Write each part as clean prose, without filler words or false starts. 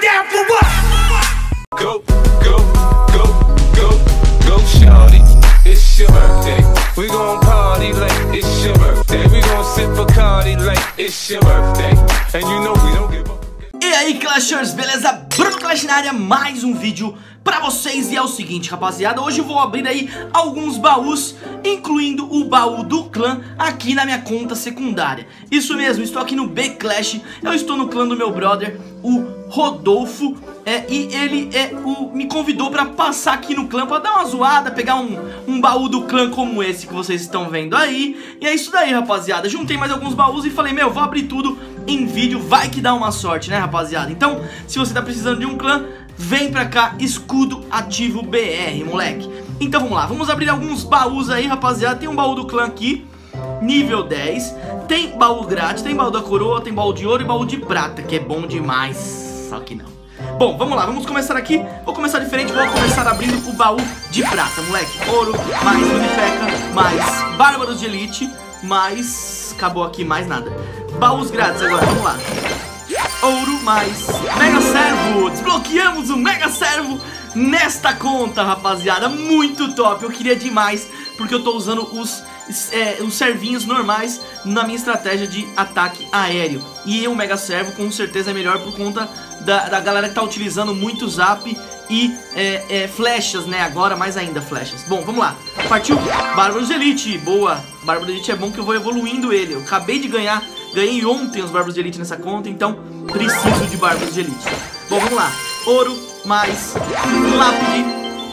down for what? Go, go, go, go, go, shawty. It's your birthday. We gon' party like it's your birthday. We gon' sip Bacardi like it's your birthday. And you know we don't give up. E aí, Clashers, beleza? Bruno Clash na área, mais um vídeo pra vocês. E é o seguinte, rapaziada, hoje eu vou abrir aí alguns baús, incluindo o baú do clã aqui na minha conta secundária. Isso mesmo, estou aqui no B-Clash, eu estou no clã do meu brother, o Rodolfo. E ele me convidou pra passar aqui no clã, pra dar uma zoada, pegar um baú do clã como esse que vocês estão vendo aí. E é isso daí, rapaziada, juntei mais alguns baús e falei, meu, vou abrir tudo em vídeo, vai que dá uma sorte, né, rapaziada? Então, se você tá precisando de um clã, vem pra cá, Escudo Ativo BR, moleque. Então vamos lá, vamos abrir alguns baús aí, rapaziada. Tem um baú do clã aqui, nível 10. Tem baú grátis, tem baú da coroa, tem baú de ouro e baú de prata, que é bom demais, só que não. Bom, vamos lá, vamos começar aqui. Vou começar diferente, vou começar abrindo o baú de prata, moleque. Ouro, mais Unipeca, mais Bárbaros de Elite, mais... acabou aqui, mais nada. Baús grátis agora, vamos lá. Ouro, mais Mega Servo. Desbloqueamos o Mega Servo nesta conta, rapaziada. Muito top, eu queria demais, porque eu tô usando os servinhos normais na minha estratégia de ataque aéreo. E o Mega Servo com certeza é melhor por conta da galera que tá utilizando muito zap e flechas, né? Agora mais ainda flechas. Bom, vamos lá. Partiu Bárbaros de Elite. Boa. Bárbaros de Elite é bom que eu vou evoluindo ele. Eu acabei de ganhar. Ganhei ontem os Bárbaros de Elite nessa conta, então preciso de Bárbaros de Elite. Bom, vamos lá. Ouro, mais lápide,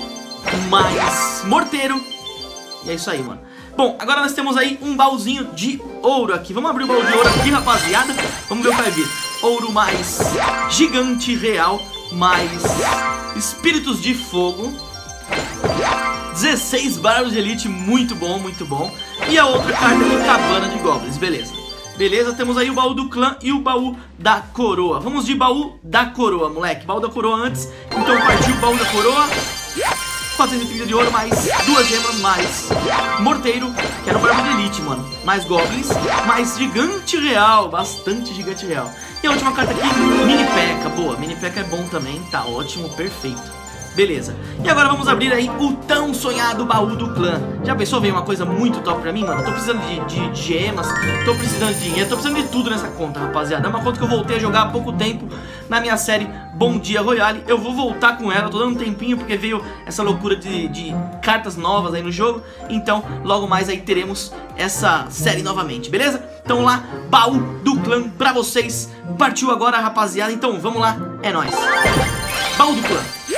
mais morteiro. E é isso aí, mano. Bom, agora nós temos aí um baúzinho de ouro aqui. Vamos abrir o baú de ouro aqui, rapaziada. Vamos ver o que vai vir. Ouro mais Gigante Real, mais Espíritos de Fogo, 16 Bárbaros de Elite, muito bom, muito bom. E a outra carta aqui, Cabana de Goblins, beleza. Beleza, temos aí o baú do clã e o baú da coroa. Vamos de baú da coroa, moleque. Baú da coroa antes, então partiu o baú da coroa. 430 de ouro, mais 2 gemas, mais morteiro, que era o Bárbaro de Elite, mano. Mais goblins, mais Gigante Real, bastante Gigante Real. E a última carta aqui, Mini P.E.K.K.A. Boa, Mini P.E.K.K.A. é bom também, tá ótimo, perfeito. Beleza, e agora vamos abrir aí o tão sonhado baú do clã. Já pensou, veio uma coisa muito top pra mim, mano? Eu tô precisando de gemas, tô precisando de dinheiro, tô precisando de tudo nessa conta, rapaziada. É uma conta que eu voltei a jogar há pouco tempo na minha série Bom Dia Royale. Eu vou voltar com ela, tô dando um tempinho porque veio essa loucura de cartas novas aí no jogo. Então, logo mais aí teremos essa série novamente, beleza? Então lá, baú do clã pra vocês. Partiu agora, rapaziada, então vamos lá, é nóis. Baú do clã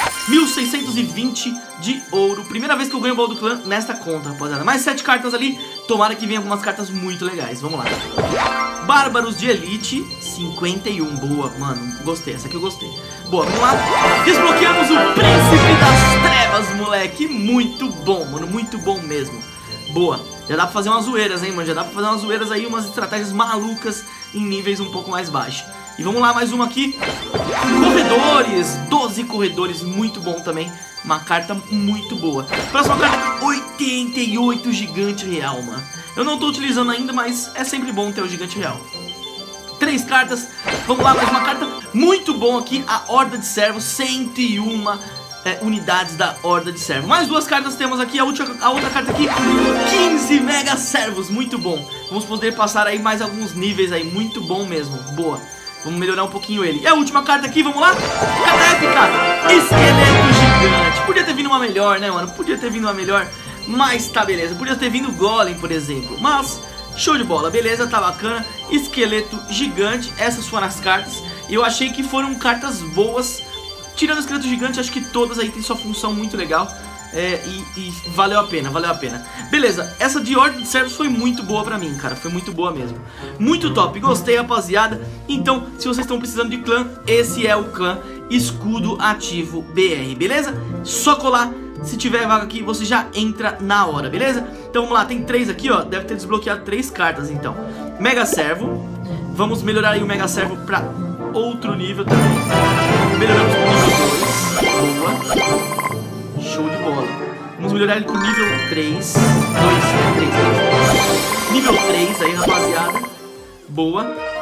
1620 de ouro. Primeira vez que eu ganho o baú do clã nesta conta, rapaziada. Mais 7 cartas ali. Tomara que venha algumas cartas muito legais. Vamos lá. Bárbaros de Elite 51. Boa, mano. Gostei. Essa aqui eu gostei. Boa, vamos lá. Desbloqueamos o Príncipe das Trevas, moleque. Muito bom, mano. Muito bom mesmo. Boa. Já dá pra fazer umas zoeiras, hein, mano. Já dá pra fazer umas zoeiras aí. Umas estratégias malucas em níveis um pouco mais baixos. E vamos lá, mais uma aqui. Corredores, 12 corredores, muito bom também. Uma carta muito boa. Próxima carta, 88 Gigante Real, mano. Eu não tô utilizando ainda, mas é sempre bom ter o Gigante Real. 3 cartas, vamos lá, mais uma carta muito bom aqui. A Horda de Servos, 101 unidades da Horda de Servos. Mais 2 cartas temos aqui, a outra carta aqui, 15 Mega Servos, muito bom. Vamos poder passar aí mais alguns níveis aí, muito bom mesmo, boa. Vamos melhorar um pouquinho ele. E a última carta aqui, vamos lá. Carta épica, Esqueleto Gigante. Podia ter vindo uma melhor, né, mano? Podia ter vindo uma melhor, mas tá beleza. Podia ter vindo Golem, por exemplo. Mas, show de bola, beleza, tá bacana. Esqueleto Gigante, essas foram as cartas. Eu achei que foram cartas boas. Tirando o Esqueleto Gigante, acho que todas aí tem sua função muito legal. E valeu a pena, valeu a pena. Beleza, essa de Horda de Servos foi muito boa pra mim, cara. Foi muito boa mesmo. Muito top, gostei, rapaziada. Então, se vocês estão precisando de clã, esse é o clã Escudo Ativo BR, beleza? Só colar, se tiver vaga aqui, você já entra na hora, beleza? Então vamos lá, tem 3 aqui, ó. Deve ter desbloqueado 3 cartas, então. Mega Servo. Vamos melhorar aí o Mega Servo pra outro nível também. Melhoramos pro nível 2. Boa. Show de bola. Vamos melhorar ele com nível 3. 3. Nível 3 aí, rapaziada. Boa.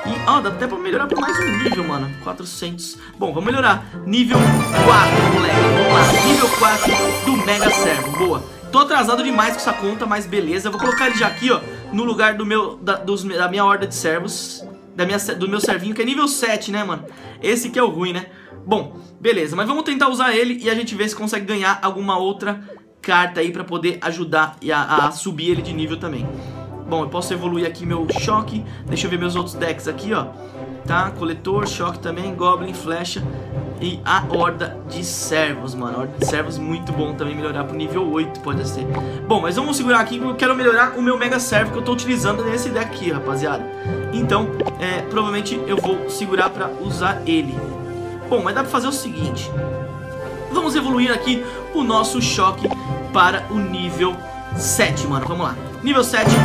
E, ó, dá até pra melhorar por mais um nível, mano. 400. Bom, vamos melhorar. Nível 4, moleque. Vamos lá. Nível 4 do Mega Servo. Boa. Tô atrasado demais com essa conta, mas beleza. Eu vou colocar ele já aqui, ó, no lugar do meu, da minha horda de servos. Do meu servinho, que é nível 7, né, mano? Esse que é o ruim, né? Bom, beleza. Mas vamos tentar usar ele e a gente vê se consegue ganhar alguma outra carta aí pra poder ajudar a subir ele de nível também. Bom, eu posso evoluir aqui meu choque. Deixa eu ver meus outros decks aqui, ó. Tá, coletor, choque também, goblin, flecha e a horda de servos, mano. A horda de servos muito bom também, melhorar pro nível 8, pode ser. Bom, mas vamos segurar aqui, porque eu quero melhorar o meu mega servo que eu tô utilizando nesse deck aqui, rapaziada. Então, provavelmente eu vou segurar pra usar ele. Bom, mas dá pra fazer o seguinte. Vamos evoluir aqui o nosso choque para o nível 7, mano. Vamos lá. Nível 7 do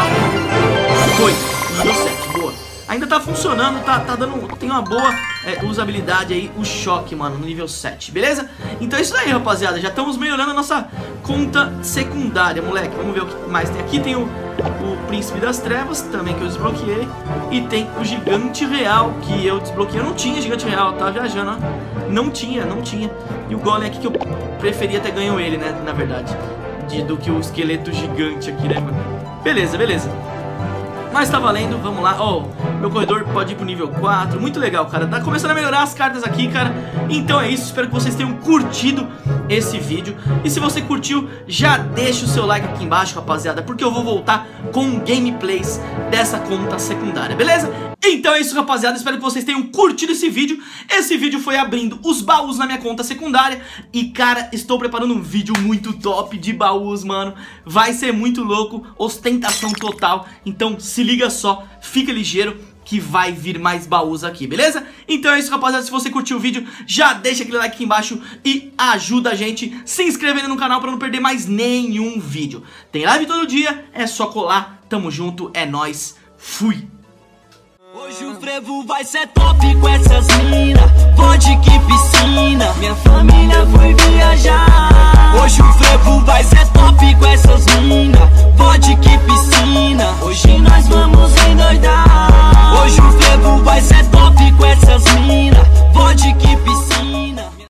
choque foi. Nível 7, boa. Ainda tá funcionando, tá dando. Tem uma boa usabilidade aí, o choque, mano, no nível 7, beleza? Então é isso aí, rapaziada. Já estamos melhorando a nossa conta secundária, moleque. Vamos ver o que mais tem aqui. Tem o Príncipe das Trevas, também que eu desbloqueei. E tem o Gigante Real, que eu desbloqueei. Eu não tinha Gigante Real, tá viajando, ó. Não tinha. E o Golem aqui que eu preferia ter ganho ele, né, na verdade, do que o esqueleto gigante aqui, né, mano? Beleza. Mas tá valendo, vamos lá. Ó, meu corredor pode ir pro nível 4. Muito legal, cara. Tá começando a melhorar as cartas aqui, cara. Então é isso, espero que vocês tenham curtido esse vídeo. E se você curtiu, já deixa o seu like aqui embaixo, rapaziada, porque eu vou voltar com gameplays dessa conta secundária, beleza? Então é isso, rapaziada, espero que vocês tenham curtido esse vídeo. Esse vídeo foi abrindo os baús na minha conta secundária. E, cara, estou preparando um vídeo muito top de baús, mano. Vai ser muito louco, ostentação total. Então se liga só, fica ligeiro que vai vir mais baús aqui, beleza? Então é isso, rapaziada, se você curtiu o vídeo, já deixa aquele like aqui embaixo e ajuda a gente se inscrevendo no canal pra não perder mais nenhum vídeo. Tem live todo dia, é só colar, tamo junto, é nóis, fui! Hoje o frevo vai ser top com essas mina, vodka